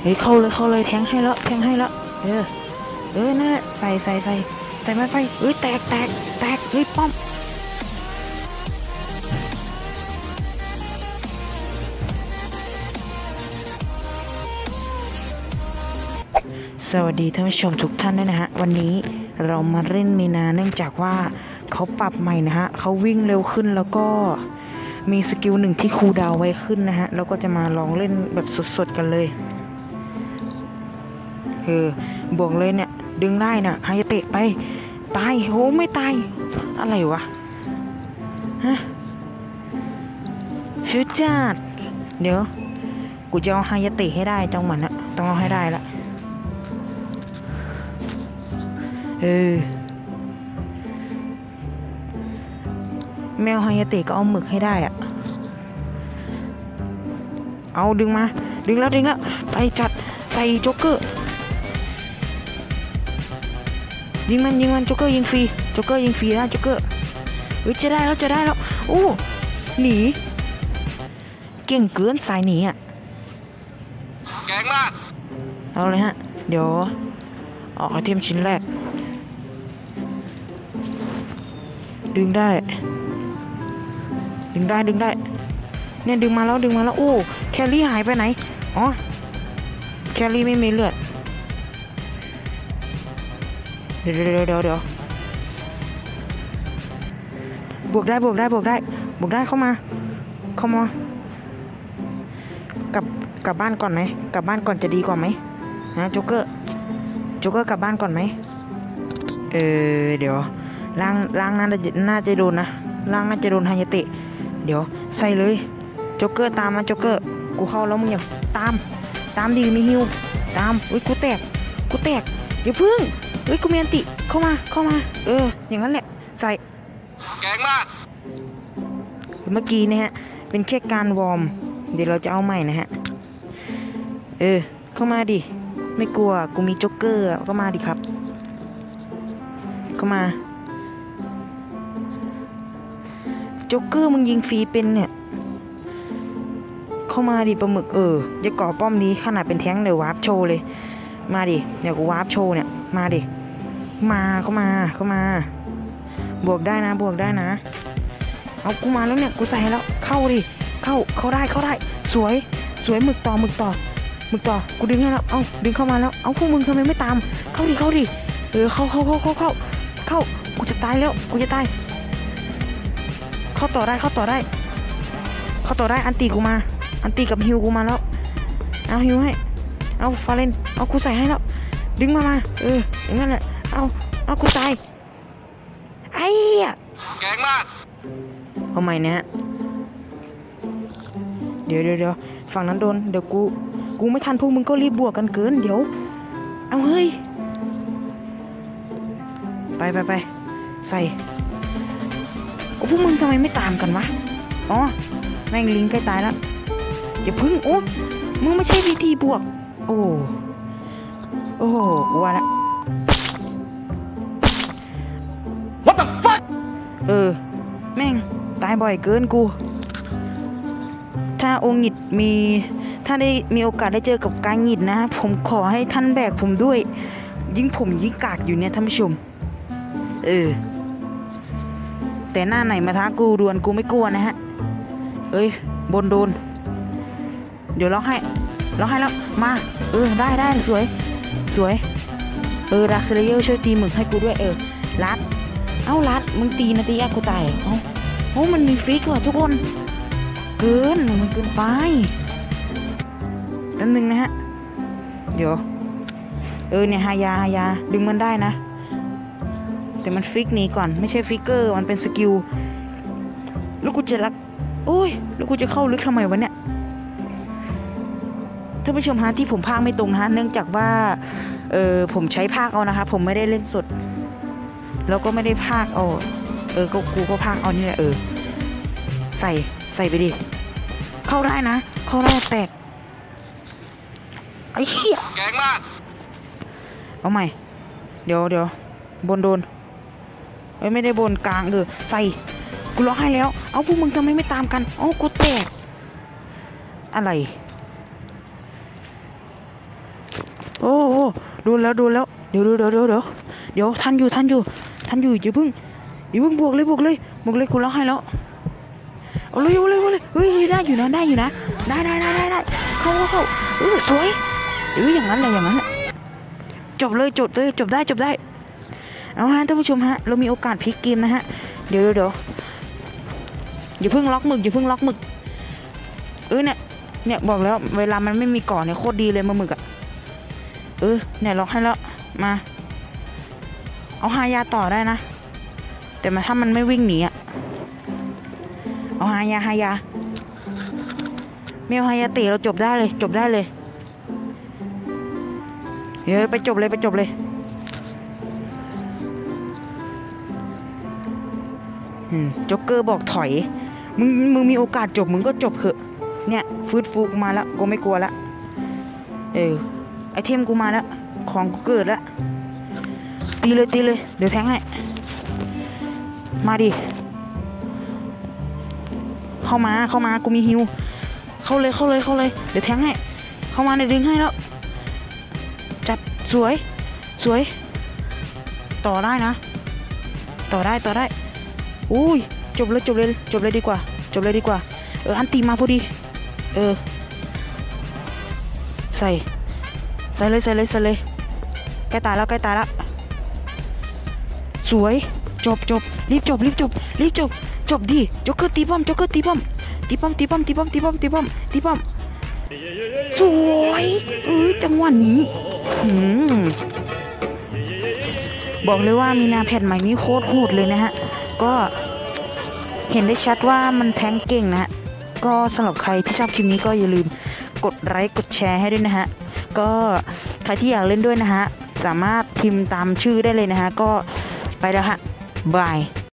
เฮ้ยเข้าเลยแทงให้แล้วเออนั่นแหละใส่ไม้ไฟเอ้ยแตกเฮ้ยป้อมสวัสดีท่านผู้ชมทุกท่านด้วยนะฮะวันนี้เรามาเล่นมีนาเนื่องจากว่าเขาปรับใหม่นะฮะเขาวิ่งเร็วขึ้นแล้วก็มีสกิลหนึ่งที่คูลดาวน์ไว้ขึ้นนะฮะแล้วก็จะมาลองเล่นแบบสดๆกันเลยบวกเลยเนี่ยดึงได้น่ะไฮเตะไปตายโหไม่ตายอะไรวะฮะฟิวเจอร์เดี๋ยวกูจะเอาไฮเตะให้ได้จังหวะนะต้องเอาให้ได้ละแมวไฮเตะก็เอาหมึกให้ได้อะเอาดึงแล้วไปจัดใส่โจ๊กเกอร์ยิงมันโจ๊กเกอร์ยิงฟรีนะโจ๊กเกอร์เฮ้ยจะได้แล้วโอ้หนีเก่งเกินสายหนีอ่ะแกงมากเอาเลยฮะเดี๋ยวออกไอเทมชิ้นแรกดึงได้เนี่ยดึงมาแล้วโอ้แคลรี่หายไปไหนอ๋อแคลรี่ไม่มีเลือดเดี๋ยวบวกได้เข้ามากลับบ้านก่อนไหมกลับบ้านก่อนจะดีกว่าไหมฮะโจ๊กเกอร์กลับบ้านก่อนไหมเดี๋ยวล้างน่าจะโดนนะล้างน่าจะโดนไฮยาเตะเดี๋ยวใส่เลยโจ๊กเกอร์ตามมาโจ๊กเกอร์กูเข้าแล้วมึงอย่าตามดีมีฮิวตามอุ้ยกูแตกอย่าพึ่งเฮ้ยกูมีอันติเข้ามาอย่างนั้นแหละใส่แกงมากเมื่อกี้นะฮะเป็นแค่การวอร์มเดี๋ยวเราจะเอาใหม่นะฮะเข้ามาดิไม่กลัวกูมีโจ๊กเกอร์ก็มาดิครับเข้ามาโจ๊กเกอร์มึงยิงฟรีเป็นเนี่ยเข้ามาดิปลาหมึกจะก่อป้อมนี้ขนาดเป็นแท้งเลยวาร์ปโชว์เลยมาดิเดี๋ยวกูวาร์ปโชว์เนี่ยมาดิเข้ามาบวกได้นะเอากูมาแล้วเนี่ยกูใส่แล้วเข้าดิเข้าได้สวยหมึกต่อกูดึงให้แล้วเอาดึงเข้ามาแล้วเอาพวกมึงทำไมไม่ตามเข้าดิเข้ากูจะตายแล้วเข้าต่อได้อันตีกูมาอันตีกับฮิวกูมาแล้วเอาฮิวให้เอาฟาเลนเอากูใส่ให้แล้วดึงมาอย่างนั้นแหละเอากูตายไอ้แกงมากเอาใหม่นะฮะเดี๋ยวฝั่งนั้นโดนเดี๋ยวกูไม่ทันพวกมึงก็รีบบวกกันเกินเดี๋ยวเอาเฮ้ยไปใส่โอ้พวกมึงทำไมไม่ตามกันวะอ๋อแม่งลิงใกล้ตายแล้วอย่าพึ่งโอ้มึงไม่ใช่วิธีบวกโอ้โหกูว่าละ What the fuck แม่งตายบ่อยเกินกูถ้าองค์หงิดถ้าได้มีโอกาสได้เจอกับการหงิดนะผมขอให้ท่านแบกผมด้วยยิ่งกากอยู่เนี่ยท่านผู้ชมแต่หน้าไหนมาท้ากูดวนกูไม่กลัวนะฮะบนโดนเดี๋ยวล็อกให้แล้วมาได้สวยดักเซเลเยอร์ช่วยตีหมึกให้กูด้วยลัดมึงตีนะตีกูตายมันมีฟิกว่ะทุกคนมันเกินไปแป๊บนึงนะฮะเดี๋ยวเนี่ยฮายาดึงมันได้นะแต่มันฟิกหนีก่อนไม่ใช่ฟิกเกอร์มันเป็นสกิลแล้วกูจะแล้วกูจะเข้าลึกทำไมวะเนี่ยท่านผู้ชมฮะที่ผมพากไม่ตรงนะฮะเนื่องจากว่าผมใช้พากเอานะคะผมไม่ได้เล่นสดแล้วก็ไม่ได้พากเอากูก็พากเอานี่แหละใส่ไปดิเข้าได้แตกไอ้เหี้ยแกงมากเอาใหม่เดี๋ยวบนโดนไม่ได้บนกลางใส่กูล็อกให้แล้วเอาพวกมึงทำไมไม่ตามกันกูแตกอะไรโอ้โหโดนแล้วเดี๋ยวทันอยู่อย่าเพิ่งบวกเลยกูล็อกให้แล้วเอาเลยเฮ้ยได้อยู่นะได้เข้าสวยอย่างนั้นแหละจบได้เอาฮะท่านผู้ชมฮะเรามีโอกาสพลิกเกมนะฮะเดี๋ยวอย่าเพิ่งล็อกหมึกเนี่ยบอกแล้วเวลามันไม่มีก่อนเนี่ยโคตรดีเลยหมึกอ่ะเนี่ยล็อกให้แล้วมาเอาฮายาต่อได้นะแต่ถ้ามันไม่วิ่งหนีอ่ะเอาฮายาไม่เอาฮายาเตะเราจบได้เลยไปจบเลยโจ๊กเกอร์บอกถอยมึงมีโอกาสจบมึงก็จบเหอะเนี่ยฟื้นฟูกูมาแล้วกูไม่กลัวละไอเทมกูมาแล้วของกูเกิดแล้วตีเลยเดี๋ยวแทงให้มาดิเข้ามากูมีฮิวเข้าเลยเดี๋ยวแทงให้เข้ามาในดึงให้แล้วจัดสวยต่อได้นะต่อได้อุ้ยจบเลยดีกว่าอันตีมาพอดีใส่เลยใกล้ตายแล้วสวยจบรีบจบดิโจ๊กเกอร์ตีป้อมสวยจังหวะนี้บอกเลยว่ามีนาแพทใหม่นี้โคตรโหดเลยนะฮะก็เห็นได้ชัดว่ามันแทงเก่งนะฮะก็สำหรับใครที่ชอบคลิปนี้ก็อย่าลืมกดไลค์กดแชร์ให้ด้วยนะฮะก็ใครที่อยากเล่นด้วยนะฮะสามารถพิมพ์ตามชื่อได้เลยนะฮะก็ไปแล้วฮะบาย